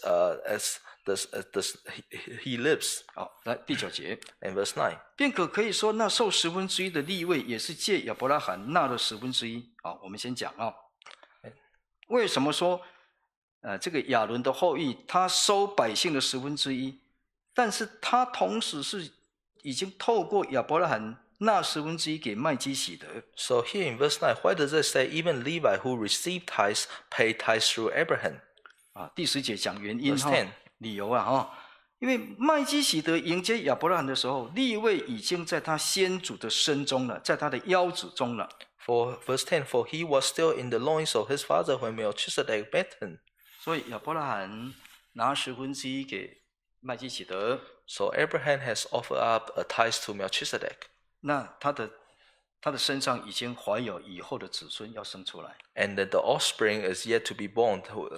he lives. 好，来第9节。 And verse 9. 便可以说，那受1/10的利位也是借亚伯拉罕纳了1/10。好，我们先讲啊。为什么说这个亚伦的后裔他收百姓的1/10，但是他同时是已经透过亚伯拉罕纳1/10给麦基洗德。 So here in verse 9, why does it say even Levi who received tithes paid tithes through Abraham? 第10节讲原因 Verse 10. 理由因为麦基洗德迎接亚伯拉罕的时候，利位已经在他先祖的身中了，在他的腰子中了。 For verse 10, for he was still in the loins of his father when Melchizedek met him. 所以亚伯拉罕拿1/10给麦基洗德。 So Abraham has offered up a tithe to Melchizedek. 那他的身上已经怀有以后的子孙要生出来。 And that the offspring is yet to be born,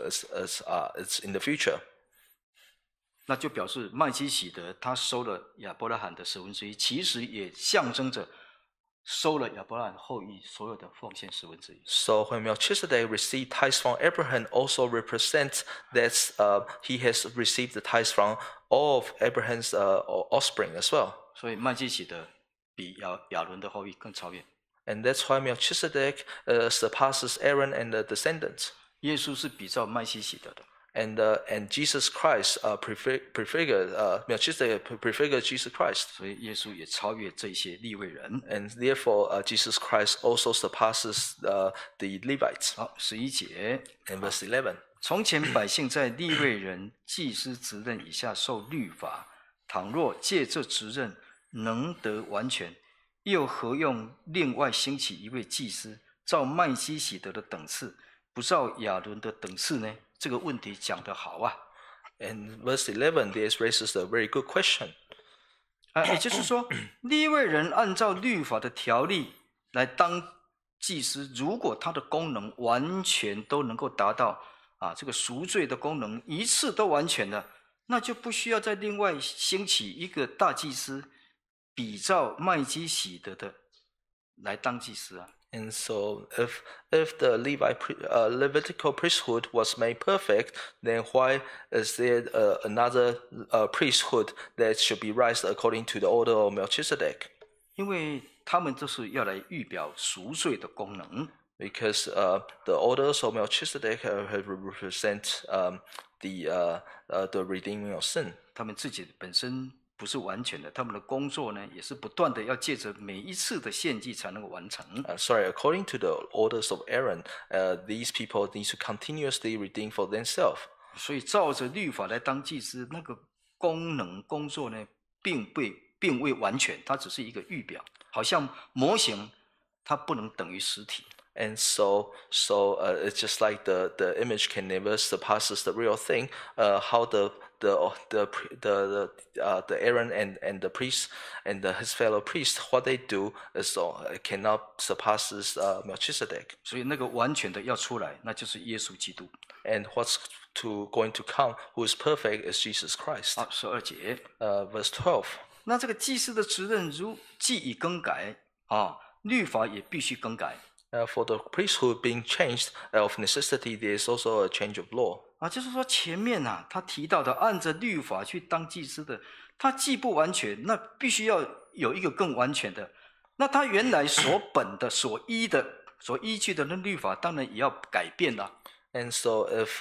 it's in the future. 那就表示麦基洗德他收了亚伯拉罕的1/10，其实也象征着收了亚伯拉罕后裔所有的奉献1/10。 So when Melchizedek received tithes from Abraham, also represents that he has received the tithes from all of Abraham's offspring as well. 所以麦基洗德比亚伦的后裔更超越。 And that's why Melchizedek surpasses Aaron and the descendants. 耶稣是比照麦基洗德的。 And Jesus Christ prefigured Melchizedek prefigured Jesus Christ. 所以耶稣也超越这些利未人。 And therefore, Jesus Christ also surpasses the Levites. 好，11节。 In verse 11. 从前百姓在利未人祭司职任以下受律法，倘若借这职任能得完全，又何用另外兴起一位祭司，照麦基洗德的等次，不照亚伦的等次呢？这个问题讲得好啊。 And verse 11, this raises a very good question. 也就是说，利未人按照律法的条例来当祭司，如果他的功能完全都能够达到这个赎罪的功能一次都完全了，那就不需要再另外兴起一个大祭司，比照麦基洗德的来当祭司啊。 And so, if the Levitical priesthood was made perfect, then why is there another priesthood that should be raised according to the order of Melchizedek? 因为他们都是要来预表赎罪的功能。 Because the orders of Melchizedek represent the redeeming of sin. 他们自己本身不是完全的，他们的工作呢，也是不断的要借着每一次的献祭才能够完成。 According to the orders of Aaron, these people need to continuously redeem for themselves. 所以照着律法来当祭司，那个工作呢，并未完全，它只是一个预表，好像模型，它不能等于实体。 And so it's just like the image can never surpasses the real thing. How the Aaron and the priest and his fellow priests, what they do is cannot surpasses Melchizedek. 所以那个完全的要出来，那就是耶稣基督。 And what's going to come, who is perfect, is Jesus Christ. 12节。 Verse 12. 那这个祭司的职任如既已更改律法也必须更改。 For the priesthood being changed, of necessity, there is also a change of law. 就是说前面他提到的按着律法去当祭司的，他既不完全，那必须要有一个更完全的。那他原来所本的、所依据的那律法，当然也要改变了。 And so, if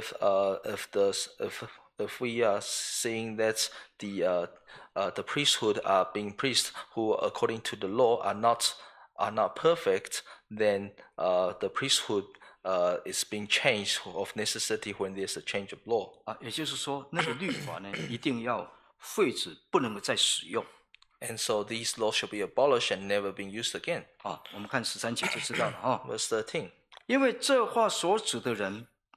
we are seeing that the priesthood are being priests who, according to the law, are not perfect, then the priesthood is being changed of necessity when there's a change of law. 也就是说，那个律法呢，一定要废止，不能够再使用。 And so these laws shall be abolished and never being used again. 我们看13节就知道了 Verse 13. 因为这话所指的人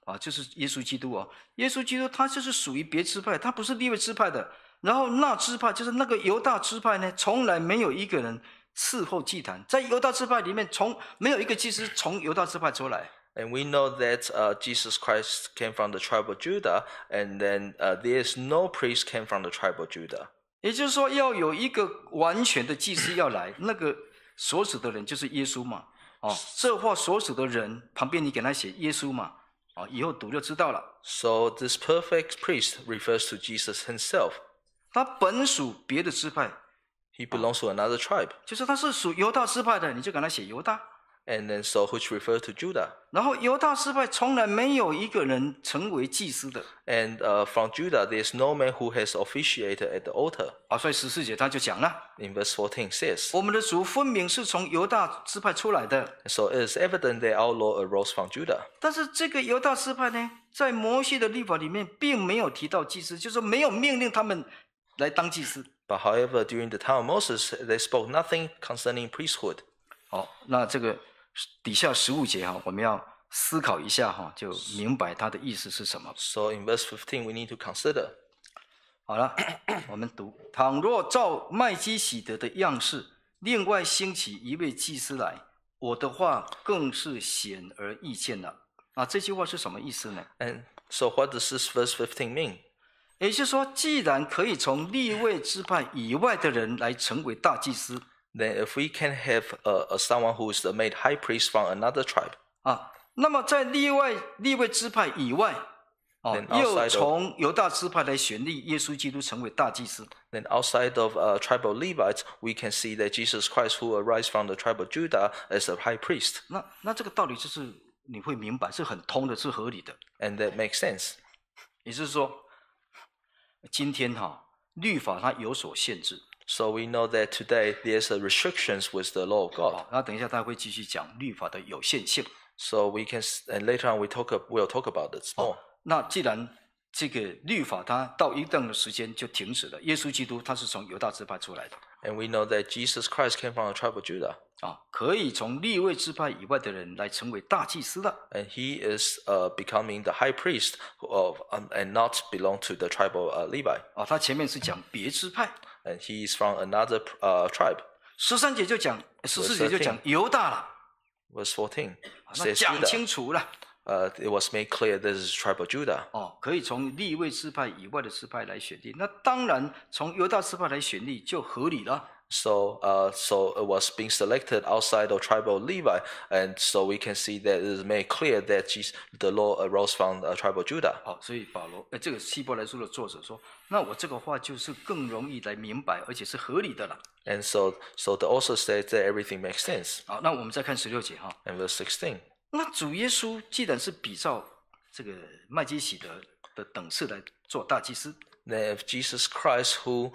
啊，就是耶稣基督哦。耶稣基督他就是属于别支派，他不是利未支派的。然后那支派就是那个犹大支派呢，从来没有一个人伺候祭坛，在犹大支派里面，没有一个祭司从犹大支派出来。 And we know that Jesus Christ came from the tribe of Judah, and then there is no priest came from the tribe of Judah. 也就是说，要有一个完全的祭司要来，那个所属的人就是耶稣嘛。哦，这话所属的人旁边你给他写耶稣嘛。哦，以后读就知道了。 So this perfect priest refers to Jesus himself. 他本属别的支派。 He belongs to another tribe. 就是他是属犹大支派的，你就给他写犹大。 And then so which refers to Judah. 然后犹大支派从来没有一个人成为祭司的。 And from Judah, there is no man who has officiated at the altar. 啊，所以14节他就讲了。 In verse 14 says. 我们的主分明是从犹大支派出来的。 So it is evident that our Lord arose from Judah. 但是这个犹大支派呢，在摩西的律法里面并没有提到祭司，就是没有命令他们来当祭司。 But however, during the time of Moses, they spoke nothing concerning priesthood. 好，那这个底下15节哈，我们要思考一下哈，就明白它的意思是什么。 So in verse 15, we need to consider. 好了，我们读：倘若照麦基洗德的样式，另外兴起一位祭司来，我的话更是显而易见了。啊，这句话是什么意思呢？ And so what does this verse 15 mean? 也就是说，既然可以从利未支派以外的人来成为大祭司， Then if we can have someone who is made high priest from another tribe, 啊，那么在利未支派以外，又从犹大支派来选立耶稣基督成为大祭司。 then outside of tribe of Levites, we can see that Jesus Christ, who arose from the tribe of Judah, is a high priest. 那这个道理就是你会明白，是很通的，是合理的。 And that makes sense. 也就是说，今天律法它有所限制。 So we know that today there's restrictions with the law of God. 然后等一下他会继续讲律法的有限性。 So we can, and later on we'll talk about this more. 那既然这个律法它到一定的时间就停止了，耶稣基督他是从犹大支派出来的。 And we know that Jesus Christ came from the tribe of Judah. 可以从利未支派以外的人来成为大祭司的。 And he is becoming the high priest and not belong to the tribe of Levi. 他前面是讲别支派。 And he is from another tribe. 14节就讲犹大了。 Verse 14 那 says 讲 Judah. 清楚了。 It was made clear this is tribe of Judah. 可以从利未支派以外的支派来选立，那当然从犹大支派来选立就合理了。 So it was being selected outside of tribe of Levi, and so we can see that it is made clear that the law arose from the tribe of Judah. 所以保罗这个希伯来书的作者说，那我这个话就是更容易来明白，而且是合理的了。 And so the author says that everything makes sense. 好，那我们再看16节哈。 And verse 16. 那主耶稣既然是比照这个麦基洗德的等次来做大祭司， Then if Jesus Christ, whom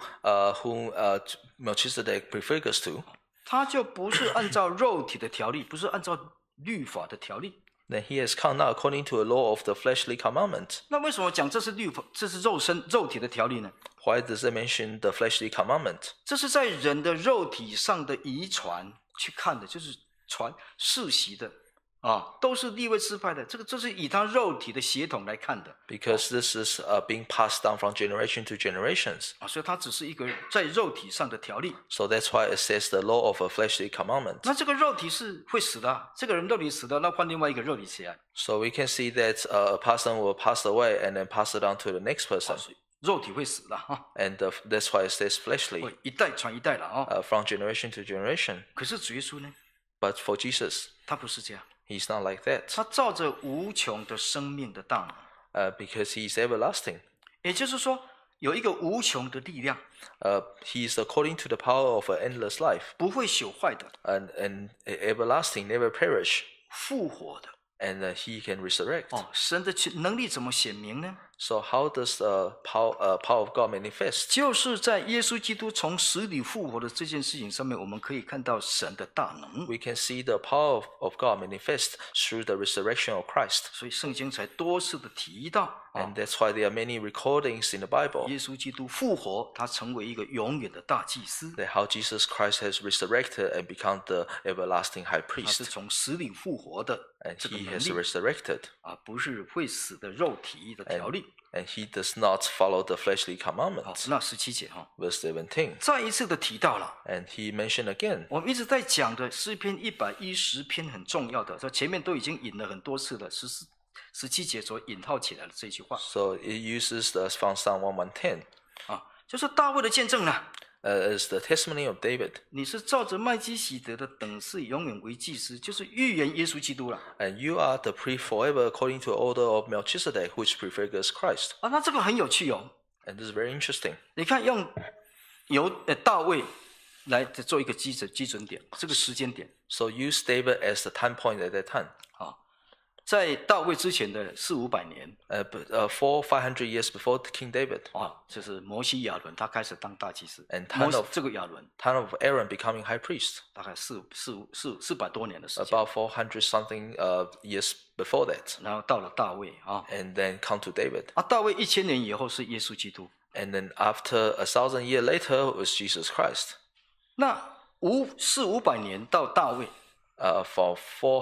Melchizedek prefigures to, 他就不是按照肉体的条例，不是按照律法的条例。 then he has come not according to the law of the fleshly commandment. 那为什么讲这是律法，这是肉体的条例呢？ Why does it mention the fleshly commandment? 这是在人的肉体上的遗传去看的，就是世袭的。都是利未支派的，这是以他肉体的血统来看的。 Because this is being passed down from generation to generations. 所以它只是一个在肉体上的条例。 So that's why it says the law of a fleshly commandment. 那这个肉体是会死的，这个人肉体死的，那换另外一个肉体起来。 So we can see that a person will pass away and then pass it on to the next person. 肉体会死的 And that's why it says fleshly. 一代传一代了 From generation to generation. 可是主耶稣呢？ But for Jesus, 他不是这样。 he's not like that. 他照着无穷的生命的大能。 Because he's everlasting. 也就是说，有一个无穷的力量。 He is according to the power of an endless life. 不会朽坏的。 And everlasting, never perish. 复活的。 And he can resurrect. 神的能力怎么显明呢？ So how does the power of God manifest? 就是在耶稣基督从死里复活的这件事情上面，我们可以看到神的大能。 We can see the power of God manifest through the resurrection of Christ. 所以圣经才多次的提到 And that's why there are many recordings in the Bible 耶稣基督复活，他成为一个永远的大祭司， that how Jesus Christ has resurrected and become the everlasting high 他是 priest. 从死里复活的 And 这个 he 能 has 力 resurrected. 不是会死的肉体的条例。 And he does not follow the fleshly 好， commandments. 那17节 Verse 17. 再一次的提到了。 And he mentioned again. 我们一直在讲的诗篇110篇很重要的，这前面都已经引了很多次了，17节所引号起来的这句话 So it uses the from Psalm 110. 就是大卫的见证呢。 As the testimony of David. 你是照着麦基洗德的等次永远为祭司，就是预言耶稣基督了。 And you are the priest forever according to the order of Melchizedek, which prefigures Christ. 那这个很有趣哦。 And this is very interesting. 你看，用大卫来做一个基准点，这个时间点。 So use David as the time point at that time. 在大卫之前的400-500年 500 years before King David. 就是摩西亚伦他开始当大祭司。 And time of 这个亚伦 time of Aaron becoming high priest. 大概400多年的时间， About 400 something years before that. 然后到了大卫 And then come to David. 大卫1000年以后是耶稣基督。 And then after 1,000 years later was Jesus Christ. 那400-500年到大卫， For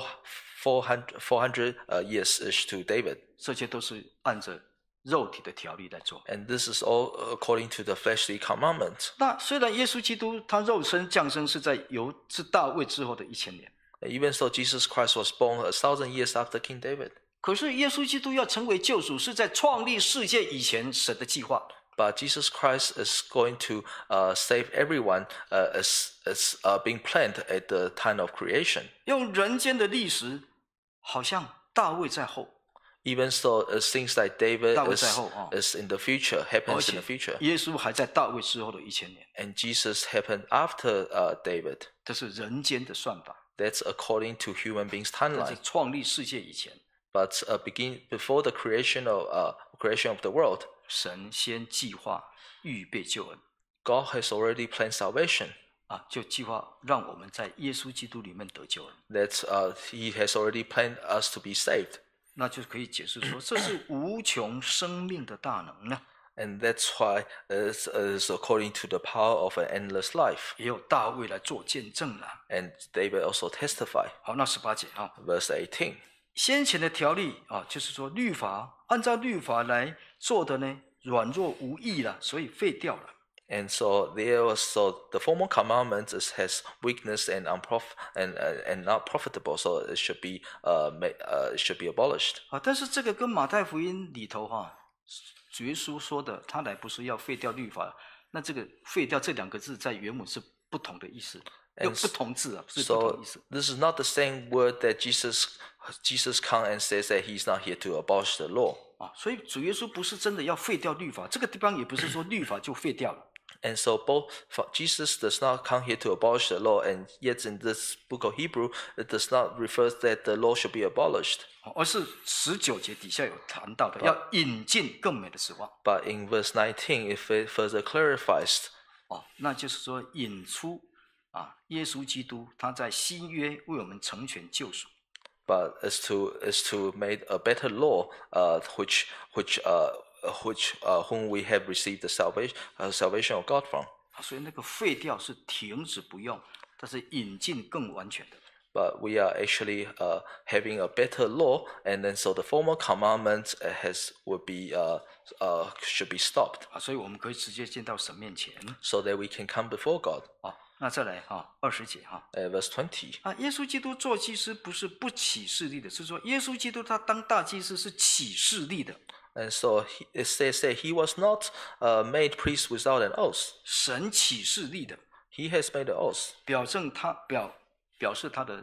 400 years is to David. 这些都是按着肉体的条例来做。 And this is all according to the fleshly commandment. 那虽然耶稣基督他肉身降生是大卫之后的1000年， Even so, Jesus Christ was born 1,000 years after King David. 可是耶稣基督要成为救赎，是在创立世界以前神的计划。 But Jesus Christ is going to save everyone as being planned at the time of creation. 用人间的历史，好像大卫在后， Even so, things like David 大卫在后， is in the future, 而 happens in 且 the future. 耶稣还在大卫之后的1000年， And Jesus happened after David. 这是人间的算法。 That's according to human beings' 但是 timeline. 创立世界以前， But before the creation of the world, 神先计划预备救恩， God has already planned salvation. 就计划让我们在耶稣基督里面得救恩。 That He has already planned us to be saved. 那就可以解释说，这是无穷生命的大能呢。 And that's why it's according to the power of an endless life. 也有大卫来做见证了。 And David also testified. 好，那18节 Verse 18. 先前的条例就是说律法按照律法来做的呢，软弱无益了，所以废掉了。 And so the formal commandment has weakness and not profitable, so it should be abolished. 但是这个跟马太福音里头主耶稣说的，他来不是要废掉律法，那这个废掉这2个字在原文是不同的意思，用不同字是不同意思。 This is not the same word that Jesus comes and says that He's not here to abolish the law. 所以主耶稣不是真的要废掉律法，这个地方也不是说律法就废掉了。 And so Jesus does not come here to abolish the law, and yet in this book of Hebrew, it does not refer that the law should be abolished. 而是19节底下有谈到的，要引进更美的指望。 But in verse 19, it further clarifies. 那就是说引出耶稣基督他在新约为我们成全救赎。 But is to make a better law, whom we have received the salvation of God from. 所以那个废掉是停止不用，但是引进更完全的。 But we are actually having a better law, and then so the formal commandment should be stopped. 所以我们可以直接见到神面前。 So that we can come before God. 那再来20节 Verse 20. 耶稣基督做祭司不是不起势力的，是说耶稣基督他当大祭司是起势力的。 And so it says that he was not made priest without an oath. 神起势力的， He has made an oath. 表示他的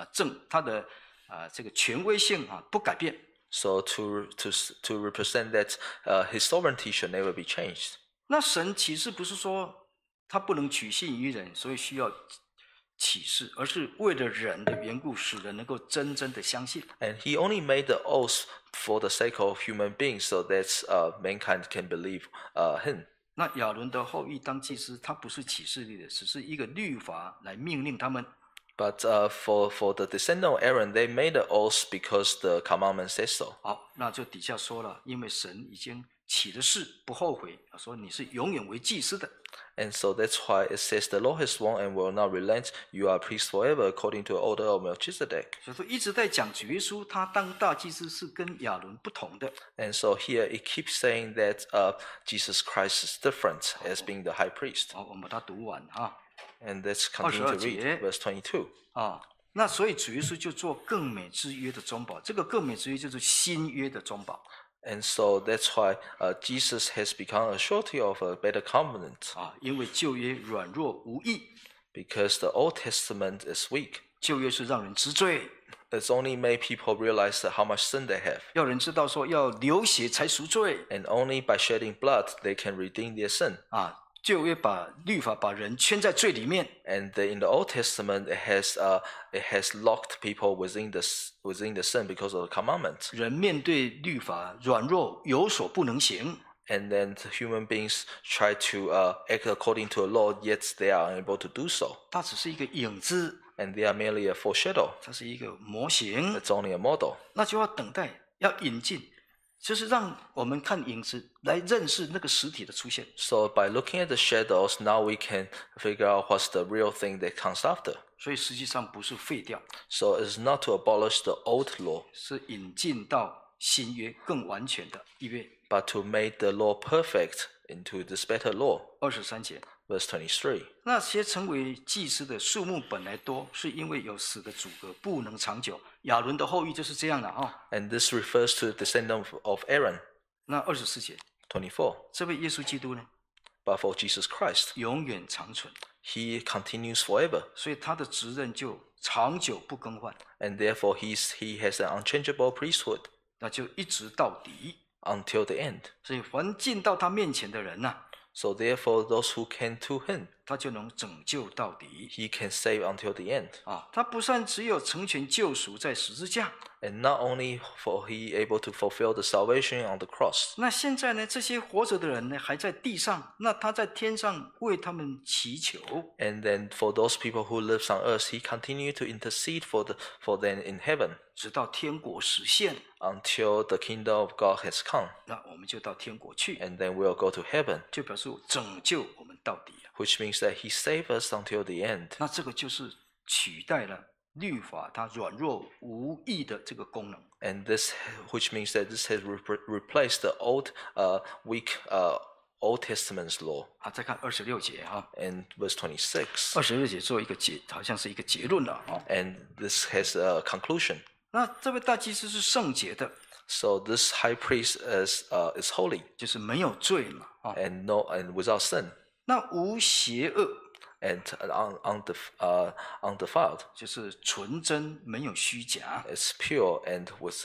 这个权威性不改变。 So to represent that his sovereignty should never be changed. 那神启示不是说他不能取信于人，所以需要启示，而是为了人的缘故，使人能够真正的相信。 And he only made the oath for the sake of human beings, so that mankind can believe him. 那亚伦的后裔当祭司，他不是启示力的，只是一个律法来命令他们。 But for the descendant of Aaron, they made the oath because the commandment says so. 好，那就底下说了，因为神已经起的事不后悔，说你是永远为祭司的。 And so that's why it says the Lord has sworn and will not relent. You are priests forever according to the order of Melchizedek. 所以说一直在讲主耶稣他当大祭司是跟亚伦不同的。 And so here it keeps saying that Jesus Christ is different as being the high priest. 好，我们把它读完啊。 And let's continue to read verse 22. 啊，那所以主耶稣就做更美之约的中保，这个更美之约就是新约的中保。 And so that's why Jesus has become a surety of a better covenant. 啊，因为旧约软弱无益， Because the Old Testament is weak. 旧约是让人知罪， It's only made people realize how much sin they have. 要人知道说要流血才赎罪。 And only by shedding blood they can redeem their sin. 啊，旧约把律法把人圈在罪里面， And in the Old Testament, it has locked people within the sin because of the commandment. 人面对律法软弱有所不能行。 And then the human beings try to act according to the law, yet they are unable to do so. 它只是一个影子， And they are merely a foreshadow. 它是一个模型， It's only a model. 那就要等待，要引进，就是让我们看影子来认识那个实体的出现。 So by looking at the shadows, now we can figure out what's the real thing that comes after. 所以实际上不是废掉， So it's not to abolish the old law, 是引进到新约更完全的约。 but to make the law perfect into this better law. 23节， Verse 23. 那些成为祭司的数目本来多，是因为有死的阻隔，不能长久。亚伦的后裔就是这样的啊。 And this refers to the descendant of Aaron. 那24节， 24. 这位耶稣基督呢， But for Jesus Christ, 永远长存， he continues forever. 所以他的职任就长久不更换， And therefore he has an unchangeable priesthood 那就一直到底。 until the end. 所以凡进到他面前的人呐、 So therefore those who came to him, 他就能拯救到底 he can save until the end. 啊！他不算只有成全救赎在十字架， And not only for he able to fulfill the salvation on the cross. 那现在呢，这些活着的人呢还在地上，那他在天上为他们祈求。 And then for those people who lives on earth, he continued to intercede for them in heaven 直到天国实现， until the kingdom of God has come. 那我们就到天国去， And then we'll go to heaven, 就表示拯救我们到底了。 which means that he saved us until the end. 那这个就是取代了律法它软弱无益的这个功能。 And this, which means that this has replaced the old, weak Old Testament's law. 啊，再看26节啊， And verse 26. 26节做一个好像是一个结论了啊。 And this has a conclusion. 那这位大祭司是圣洁的， So this high priest is holy 就是没有罪嘛啊。 and without sin 那无邪恶， and undefiled. 就是纯真，没有虚假。 It's pure and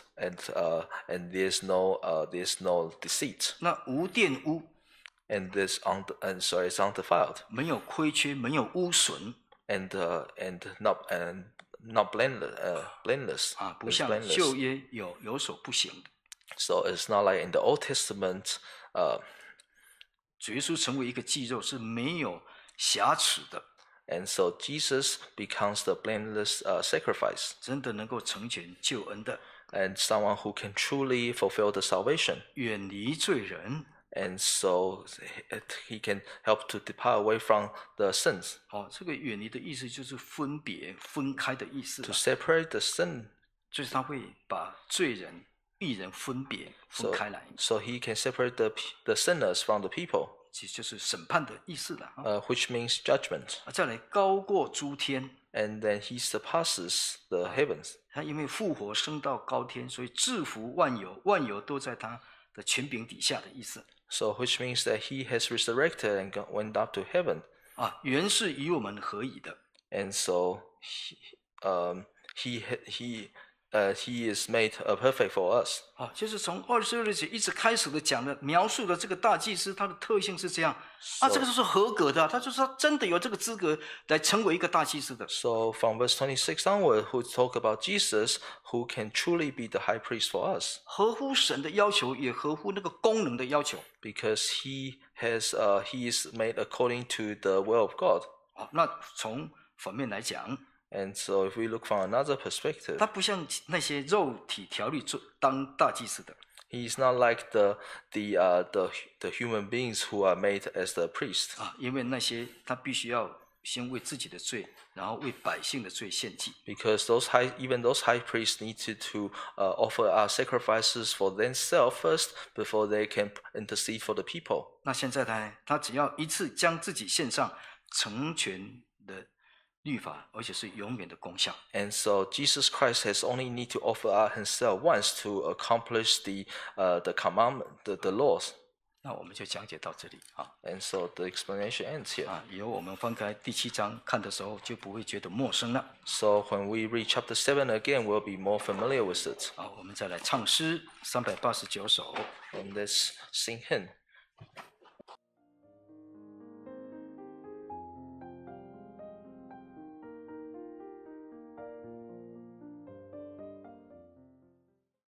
there's no deceit. 那无玷污， And it's undefiled 没有亏缺，没有污损 and not blameless. 啊，不 It's 像 blameless. 旧约有所不行的。 So it's not like in the Old Testament. 主耶稣成为一个祭肉是没有瑕疵的， And so Jesus becomes the blameless sacrifice 真的能够成全救恩的， and someone who can truly fulfill the salvation. 远离罪人。 And so he can help to depart away from the sins, 好，这个远离的意思就是分别、分开的意思 to 了， separate the sin. 就是他会把罪人、义人分别分开来， So he can separate the sinners from the people, 其实就是审判的意思了啊。 which means judgment. 再来高过诸天， And then he surpasses the heavens. 他因为复活升到高天，所以制服万有，万有都在他的权柄底下的意思 So which means that he has resurrected and went up to heaven. 啊，原是与我们合以的。 And so He is made perfect for us. 啊，就是从26节一直开始的讲的描述的这个大祭司，他的特性是这样啊，这个就是合格的，他就是他真的有这个资格来成为一个大祭司的。 So from verse 26 onward, who talk about Jesus, who can truly be the high priest for us, 合乎神的要求，也合乎那个功能的要求。 because he is made according to the will of God. 好，那从反面来讲， And so if we look from another perspective, 他不像那些肉体条例当大祭司的。 he is not like the human beings who are made as the priest. 啊，因为那些他必须要先为自己的罪，然后为百姓的罪献祭。 Because even those high priests need to offer sacrifices for themselves first before they can intercede for the people. 那现在呢，他只要一次将自己献上，成全的律法，而且是永远的功效。 And so Jesus Christ has only need to offer himself once to accomplish the commandment, the laws. 那我们就讲解到这里啊。 And so the explanation ends here. 啊，以后我们翻开第7章看的时候，就不会觉得陌生了。 So when we read chapter 7 again, we'll be more familiar with it. 好，我们再来唱诗389首。 And let's sing hymn.